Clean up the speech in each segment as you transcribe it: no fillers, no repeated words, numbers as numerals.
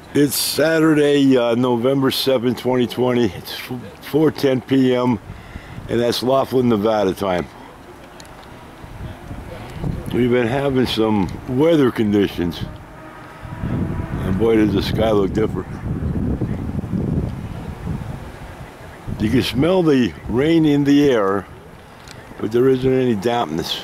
It's Saturday, November 7, 2020. It's 4:10 p.m. and that's Laughlin, Nevada time. We've been having some weather conditions. And boy, does the sky look different. You can smell the rain in the air, but there isn't any dampness.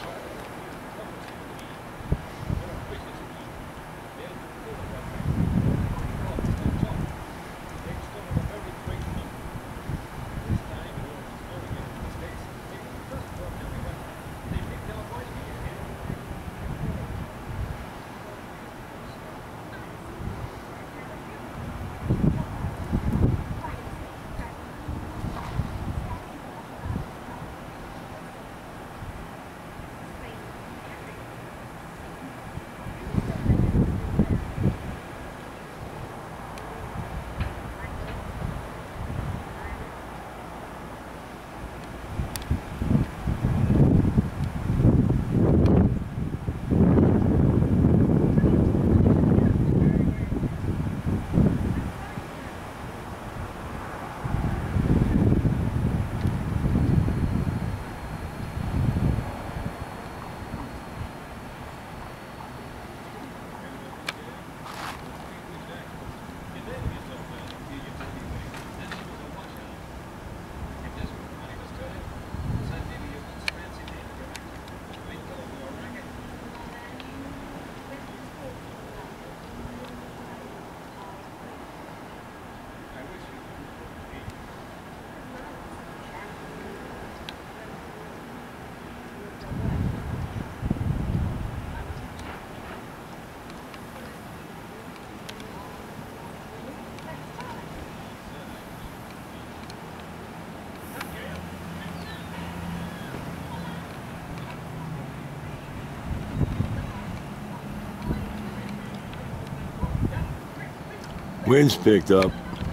Wind's picked up.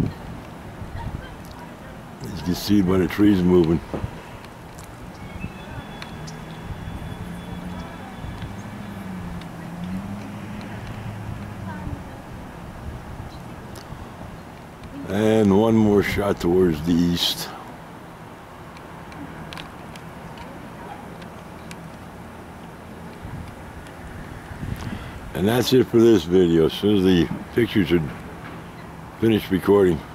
As you can see by the trees moving. And one more shot towards the east. And that's it for this video. As soon as the pictures are finished recording.